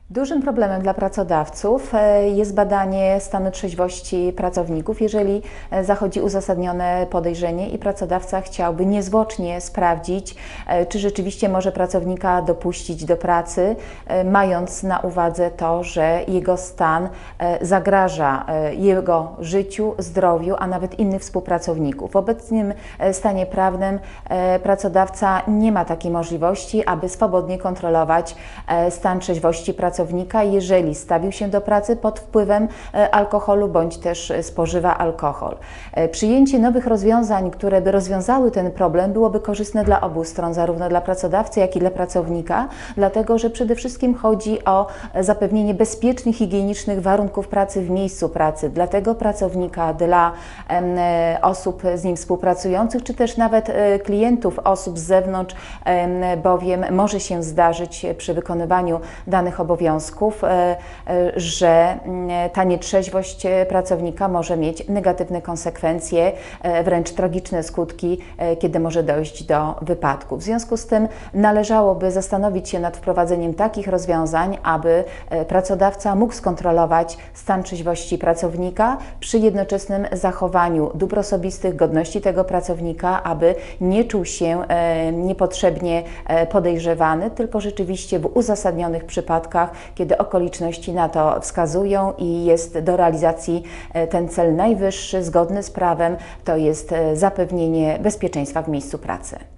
Dużym problemem dla pracodawców jest badanie stanu trzeźwości pracowników. Jeżeli zachodzi uzasadnione podejrzenie i pracodawca chciałby niezwłocznie sprawdzić, czy rzeczywiście może pracownika dopuścić do pracy, mając na uwadze to, że jego stan zagraża jego życiu, zdrowiu, a nawet innych współpracowników. W obecnym stanie prawnym pracodawca nie ma takiej możliwości, aby swobodnie kontrolować stan trzeźwości pracownika, jeżeli stawił się do pracy pod wpływem alkoholu bądź też spożywa alkohol. Przyjęcie nowych rozwiązań, które by rozwiązały ten problem, byłoby korzystne dla obu stron, zarówno dla pracodawcy, jak i dla pracownika, dlatego że przede wszystkim chodzi o zapewnienie bezpiecznych, higienicznych warunków pracy w miejscu pracy dla tego pracownika, dla osób z nim współpracujących, czy też nawet klientów, osób z zewnątrz, bowiem może się zdarzyć przy wykonywaniu danych obowiązków, że ta nietrzeźwość pracownika może mieć negatywne konsekwencje, wręcz tragiczne skutki, kiedy może dojść do wypadku. W związku z tym należałoby zastanowić się nad wprowadzeniem takich rozwiązań, aby pracodawca mógł skontrolować stan trzeźwości pracownika przy jednoczesnym zachowaniu dóbr osobistych, godności tego pracownika, aby nie czuł się niepotrzebnie podejrzewany, tylko rzeczywiście w uzasadnionych przypadkach, kiedy okoliczności na to wskazują i jest do realizacji ten cel najwyższy, zgodny z prawem, to jest zapewnienie bezpieczeństwa w miejscu pracy.